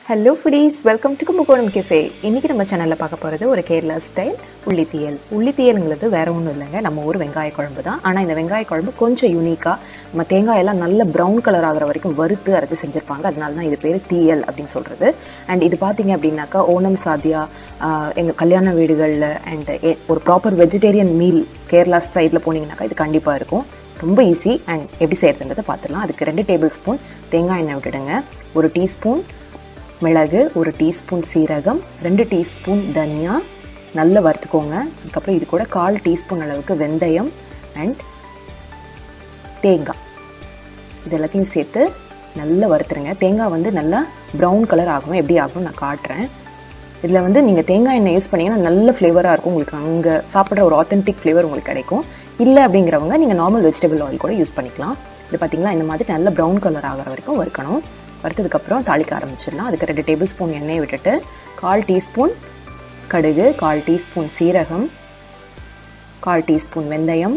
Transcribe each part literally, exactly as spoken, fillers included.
Hello foodies, welcome to Onam Cafe. இன்னைக்கு நம்ம சேனல்ல பார்க்க போறது ஒரு கேரளா ஸ்டைல் உள்ளி தீயல். உள்ளி தீயல்ங்கிறது வேற ஒண்ணும் இல்லங்க, நம்ம ஊர் வெங்காய குழம்பு தான். ஆனா இந்த வெங்காய குழம்பு கொஞ்சம் யூனிக்கா, நம்ம தேங்காய் எல்லாம் நல்ல பிரவுன் கலர் ஆகுற வரைக்கும் வறுத்து அரைச்சு செஞ்சிருப்பாங்க. அதனால தான் இது பேரு தீயல் அப்படினு சொல்றது. அண்ட் இது பாத்தீங்க அப்படினாக்கா ஓணம் சாத்யா எங்க கல்யாண வீடுகள்ல அண்ட் ஒரு ப்ராப்பர் வெஜிடேரியன் மீல் கேரளா ஸ்டைல்ல போனீங்கனாக்கா இது கண்டிப்பா இருக்கும். ரொம்ப ஈஸி அண்ட் எப்படி செய்யறதுன்றதை பார்த்துடலாம். அதுக்கு ரெண்டு டேபிள் ஸ்பூன் தேங்காய் எண்ணெய் விட்டுடுங்க. ஒரு டீஸ்பூன் மிளகு, ஒரு டீஸ்பூன் சீரகம், ரெண்டு டீஸ்பூன் தனியா நல்லா வறுத்துக்கோங்க. அதுக்கப்புறம் இது கூட கால் டீஸ்பூன் அளவுக்கு வெந்தயம் அண்ட் தேங்காய் இது எல்லாத்தையும் சேர்த்து நல்லா வறுத்துருங்க. தேங்காய் வந்து நல்லா ப்ரௌன் கலர் ஆகும். எப்படி ஆகும் நான் காட்டுறேன். இதில் வந்து நீங்கள் தேங்காய் எண்ணெய் யூஸ் பண்ணிங்கன்னா நல்ல ஃப்ளேவராக இருக்கும். உங்களுக்கு அங்கே சாப்பிட்ற ஒரு ஆத்தென்டிக் ஃப்ளேவர் உங்களுக்கு கிடைக்கும். இல்லை அப்படிங்கிறவங்க நீங்கள் நார்மல் வெஜிடபிள் ஆயில் கூட யூஸ் பண்ணிக்கலாம். இது பார்த்தீங்களா, இந்த மாதிரி நல்ல ப்ரௌன் கலர் ஆகிற வரைக்கும் வறுக்கணும். வறுத்ததுக்கப்புறம் தாளிக்க ஆரம்பிச்சிடலாம். அதுக்கு ரெண்டு டேபிள் ஸ்பூன் எண்ணெயை விட்டுட்டு கால் டீஸ்பூன் கடுகு, கால் டீஸ்பூன் சீரகம், கால் டீஸ்பூன் வெந்தயம்,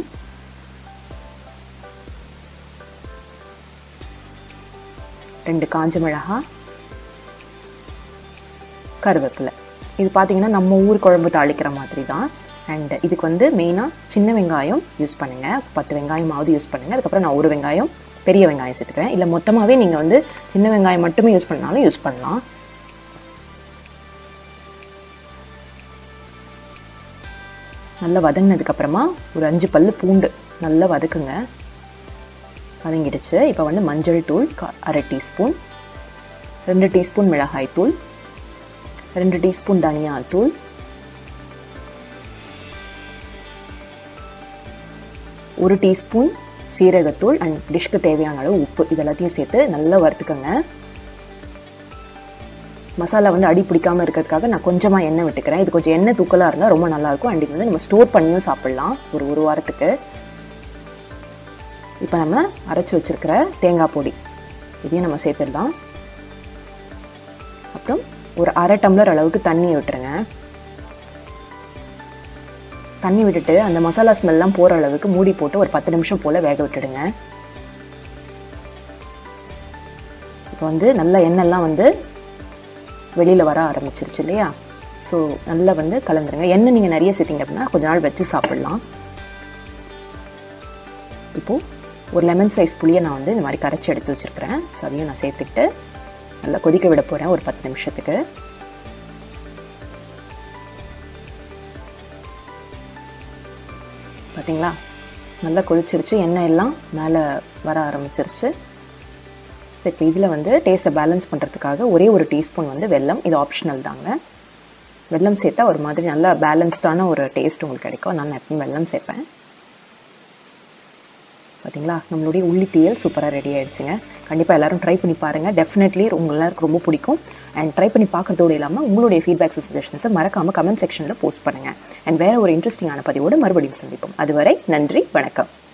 ரெண்டு காஞ்ச மிளகாய், கருவேப்பிலை. இது பார்த்தீங்கன்னா நம்ம ஊர் குழம்பு தாளிக்கிற மாதிரி தான். அண்ட் இதுக்கு வந்து மெயினாக சின்ன வெங்காயம் யூஸ் பண்ணுங்கள். பத்து வெங்காயமாவது யூஸ் பண்ணுங்கள். அதுக்கப்புறம் நான் ஒரு வெங்காயம் பெரிய வெங்காயம் சேர்த்துக்கிறேன். இல்லை மொத்தமாகவே நீங்கள் வந்து சின்ன வெங்காயம் மட்டுமே யூஸ் பண்ணாலும் யூஸ் பண்ணலாம். நல்லா வதங்கினதுக்கப்புறமா ஒரு அஞ்சு பல்லு பூண்டு நல்லா வதக்குங்க. வதங்கிடுச்சு. இப்போ வந்து மஞ்சள் தூள் அரை டீஸ்பூன், ரெண்டு டீஸ்பூன் மிளகாய் தூள், ரெண்டு டீஸ்பூன் தனியா தூள், ஒரு டீஸ்பூன் சீரகத்தூள் அண்ட் டிஷ்க்கு தேவையான அளவு உப்பு இது எல்லாத்தையும் சேர்த்து நல்லா வறுத்துக்கோங்க. மசாலா வந்து அடி பிடிக்காமல் இருக்கிறதுக்காக நான் கொஞ்சமாக எண்ணெய் விட்டுக்கிறேன். இது கொஞ்சம் எண்ணெய் தூக்கலாக இருந்தால் ரொம்ப நல்லாயிருக்கும். அண்ட் இது வந்து நம்ம ஸ்டோர் பண்ணியும் சாப்பிட்லாம் ஒரு ஒரு வாரத்துக்கு. இப்போ நம்ம அரைச்சி வச்சுருக்கிற தேங்காய் பொடி இதையும் நம்ம சேர்த்துடலாம். அப்புறம் ஒரு அரை டம்ளர் அளவுக்கு தண்ணி விட்டுருங்க. தண்ணி விட்டுட்டு அந்த மசாலா ஸ்மெல்லாம் போகிற அளவுக்கு மூடி போட்டு ஒரு பத்து நிமிஷம் போல் வேக விட்டுடுங்க. இப்போ வந்து நல்ல எண்ணெய்லாம் வந்து வெளியில் வர ஆரம்பிச்சிருச்சு இல்லையா? ஸோ நல்லா வந்து கலந்துருங்க. எண்ணெய் நீங்கள் நிறைய சேர்த்திங்க அப்படின்னா கொஞ்ச நாள் வச்சு சாப்பிட்லாம். இப்போது ஒரு லெமன் சைஸ் புளியை நான் வந்து இந்த மாதிரி கரைச்சி எடுத்து வச்சுருக்கிறேன். ஸோ அதையும் நான் சேர்த்துக்கிட்டு நல்லா கொதிக்க விட போகிறேன் ஒரு பத்து நிமிஷத்துக்கு. பார்த்தீங்களா, நல்லா கொதிச்சிருச்சு. எண்ணெய் எல்லாம் மேலே வர ஆரம்பிச்சிருச்சு. ஸோ இப்போ இதில் வந்து டேஸ்ட்டை பேலன்ஸ் பண்ணுறதுக்காக ஒரே ஒரு டீஸ்பூன் வந்து வெல்லம், இது ஆப்ஷனல் தாங்க. வெல்லம் சேர்த்தா ஒரு மாதிரி நல்லா பேலன்ஸ்டான ஒரு டேஸ்ட் உங்களுக்கு கிடைக்கும். நான் எப்பவும் வெல்லம் சேர்ப்பேன். பார்த்தீங்களா, நம்மளுடைய உள்ளி தீயல் சூப்பராக ரெடி ஆகிடுச்சுங்க. கண்டிப்பாக எல்லோரும் ட்ரை பண்ணி பாருங்கள். டெஃபினெட்லி உங்கள் எல்லாருக்கும் ரொம்ப பிடிக்கும். அண்ட் ட்ரை பண்ணி பார்க்குறதோடு இல்லாமல் உங்களுடைய ஃபீட்பேக்ஸ் சஜஷன்ஸை மறக்காமல் கமெண்ட் செக்ஷனில் போஸ்ட் பண்ணுங்கள். அண்ட் வேறு ஒரு இன்ட்ரெஸ்டிங்கான பதிவோடு மறுபடியும் சந்திப்போம். அதுவரை நன்றி, வணக்கம்.